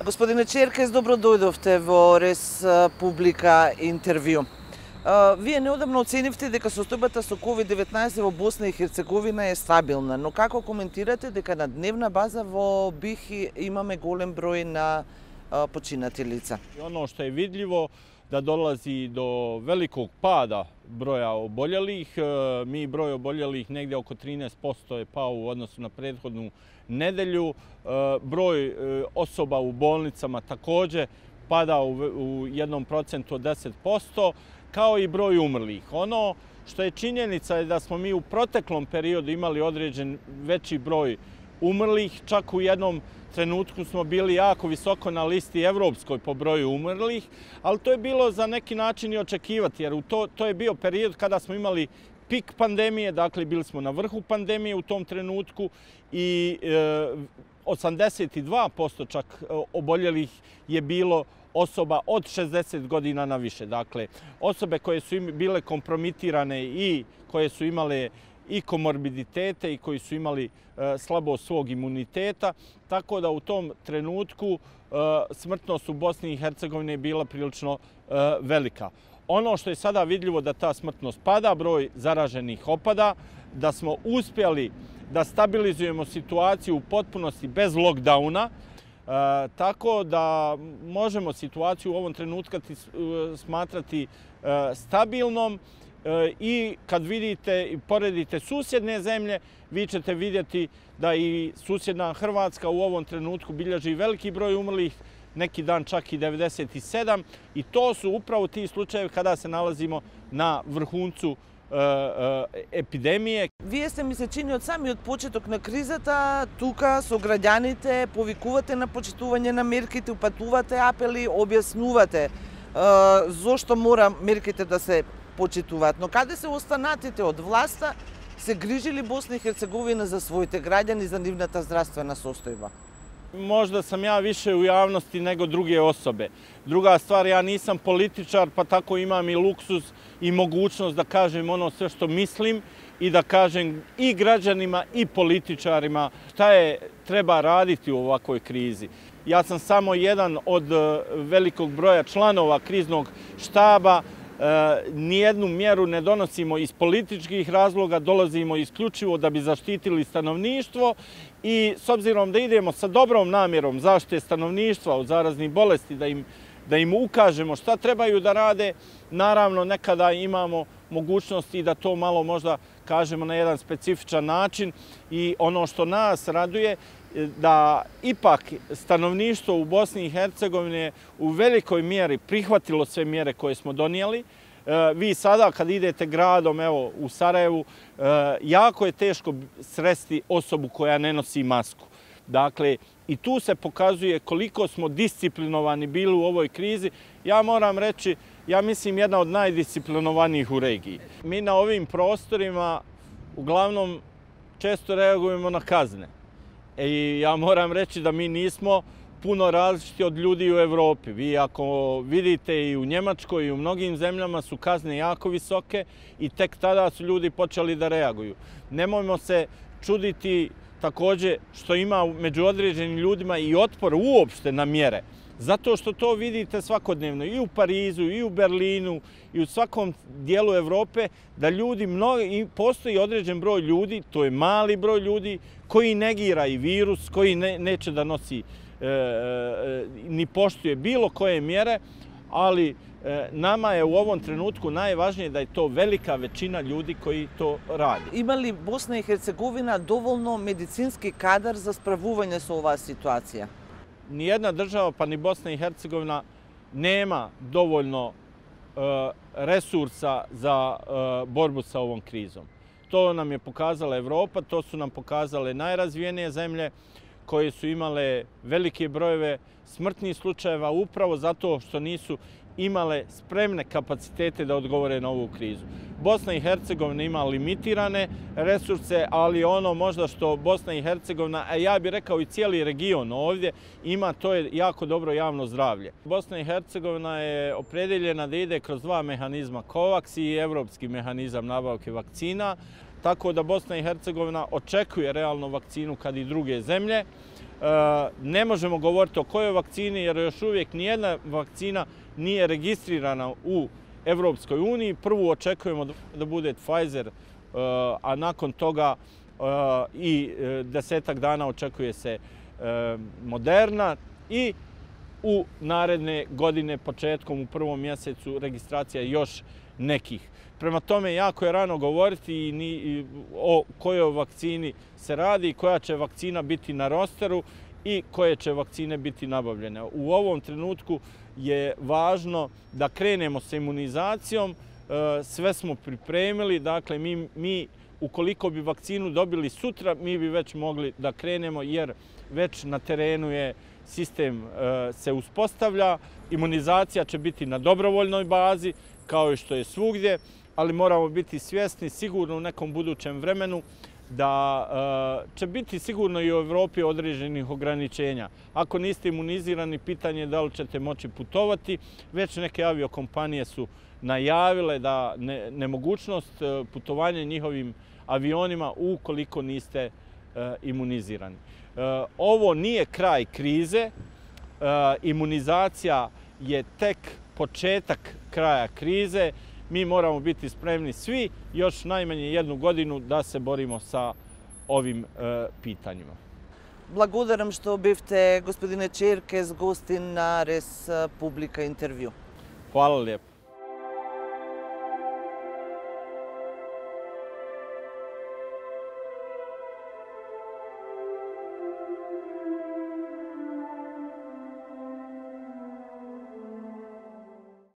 Господине Черкез, добро дојдовте во Рес Публика интервју. Вие неодамно оценивте дека состојбата со COVID-19 во Босна и Херцеговина е стабилна, но како коментирате дека на дневна база во БиХ имаме голем број на починати лица? Ono što je vidljivo da dolazi do velikog pada broja oboljelih. Mi broj oboljelih negdje oko 13% je pao u odnosu na prethodnu nedelju. Broj osoba u bolnicama također pada u 1% od 10%, kao i broj umrlih. Ono što je činjenica je da smo mi u proteklom periodu imali određen veći broj umrlih, čak u jednom trenutku smo bili jako visoko na listi evropskoj po broju umrlih, ali to je bilo za neki način i očekivati, jer to je bio period kada smo imali pik pandemije, dakle bili smo na vrhu pandemije u tom trenutku i 82% čak oboljelih je bilo osoba od 60 godina na više. Dakle, osobe koje su bile kompromitirane i koje su imale i komorbiditete i koji su imali slabost svog imuniteta, tako da u tom trenutku smrtnost u Bosni i Hercegovini je bila prilično velika. Ono što je sada vidljivo da ta smrtnost pada, broj zaraženih opada, da smo uspjeli da stabilizujemo situaciju u potpunosti bez lockdowna, tako da možemo situaciju u ovom trenutku smatrati stabilnom. I kad vidite i poredite susjedne zemlje, vi ćete vidjeti da i susjedna Hrvatska u ovom trenutku bilježi veliki broj umrlih, neki dan čak i 97, i to su upravo ti slučajevi kada se nalazimo na vrhuncu епидемија. Вие сте, ми се чини, од самиот почеток на кризата, тука со граѓаните повикувате на почитување на мерките, упатувате апели, објаснувате зошто мора мерките да се почитуваат. Но каде се останатите од власта, се грижили Босна и Херцеговина за своите граѓани, за нивната здравствена состојба? Možda sam ja više u javnosti nego druge osobe. Druga stvar, ja nisam političar, pa tako imam i luksuz i mogućnost da kažem ono sve što mislim i da kažem i građanima i političarima šta treba raditi u ovakvoj krizi. Ja sam samo jedan od velikog broja članova kriznog štaba. Nijednu mjeru ne donosimo iz političkih razloga, dolazimo isključivo da bi zaštitili stanovništvo i s obzirom da idemo sa dobrom namjerom zaštite stanovništva od zaraznih bolesti, da im ukažemo šta trebaju da rade, naravno nekada imamo mogućnosti da to malo možda kažemo na jedan specifičan način, i ono što nas raduje da ipak stanovništvo u Bosni i Hercegovini u velikoj mjeri prihvatilo sve mjere koje smo donijeli. Vi sada kad idete gradom, evo u Sarajevu, jako je teško sresti osobu koja ne nosi masku. Dakle, i tu se pokazuje koliko smo disciplinovani bili u ovoj krizi. Ja moram reći, ja mislim jedna od najdisciplinovanijih u regiji. Mi na ovim prostorima uglavnom često reagujemo na kazne. I ja moram reći da mi nismo puno različiti od ljudi u Evropi. Vi ako vidite i u Njemačkoj i u mnogim zemljama su kazne jako visoke i tek tada su ljudi počeli da reaguju. Nemojmo se čuditi također što ima među određenim ljudima i otpor uopšte na mjere. Zato što to vidite svakodnevno i u Parizu, i u Berlinu, i u svakom dijelu Evrope, da ljudi, postoji određen broj ljudi, to je mali broj ljudi, koji negira i virus, koji neće da nosi ni poštuje bilo koje mjere, ali nama je u ovom trenutku najvažnije da je to velika većina ljudi koji to radi. Има ли Босна и Херцеговина доволно медицински кадар за справување со оваа ситуација? Nijedna država, pa ni Bosna i Hercegovina, nema dovoljno resursa za borbu sa ovom krizom. To nam je pokazala Evropa, to su nam pokazale najrazvijenije zemlje koje su imale velike brojeve smrtnih slučajeva upravo zato što nisu imale spremne kapacitete da odgovore na ovu krizu. Bosna i Hercegovina ima limitirane resurse, ali ono možda što Bosna i Hercegovina, a ja bih rekao i cijeli region ovdje, ima, to je jako dobro javno zdravlje. Bosna i Hercegovina je opredeljena da ide kroz dva mehanizma, COVAX i evropski mehanizam nabavke vakcina, tako da Bosna i Hercegovina očekuje realno vakcinu kad i druge zemlje. Ne možemo govoriti o kojoj vakcini jer još uvijek nijedna vakcina nije registrirana u Evropskoj uniji. Prvu očekujemo da bude Pfizer, a nakon toga i 10-ak dana očekuje se Moderna i u naredne godine početkom u prvom mjesecu registracija još nekih. Prema tome, jako je rano govoriti o kojoj vakcini se radi, koja će vakcina biti na rosteru i koje će vakcine biti nabavljene. U ovom trenutku je važno da krenemo sa imunizacijom, sve smo pripremili, dakle mi ukoliko bi vakcinu dobili sutra, mi bi već mogli da krenemo jer već na terenu je sistem se uspostavlja, imunizacija će biti na dobrovoljnoj bazi kao i što je svugdje, ali moramo biti svjesni sigurno u nekom budućem vremenu da će biti sigurno i u Evropi određenih ograničenja. Ako niste imunizirani, pitanje je da li ćete moći putovati. Već neke aviokompanije su najavile da nemogućnost putovanja njihovim avionima ukoliko niste imunizirani. Ovo nije kraj krize. Imunizacija je tek početak kraja krize. Mi moramo biti spremni svi još najmanje 1 godinu da se borimo sa ovim pitanjima. Благодарам што бевте, господине Черкез, гостин на Рес Публика интервју. Hvala lijepo.